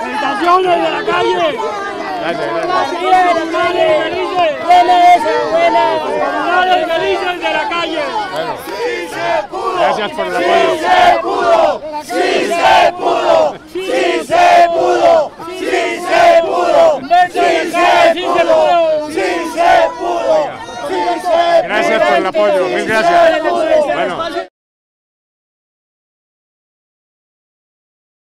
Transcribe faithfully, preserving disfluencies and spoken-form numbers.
Felicitaciones de la calle. Gracias, gracias. Buena esa, buena. Comunales felices de la calle. Bueno, gracias por el apoyo. ¡Sí se pudo! ¡Sí se pudo! ¡Sí se pudo! ¡Sí se pudo! ¡Sí se pudo! ¡Sí se pudo! Gracias por el apoyo, mil gracias. Bueno.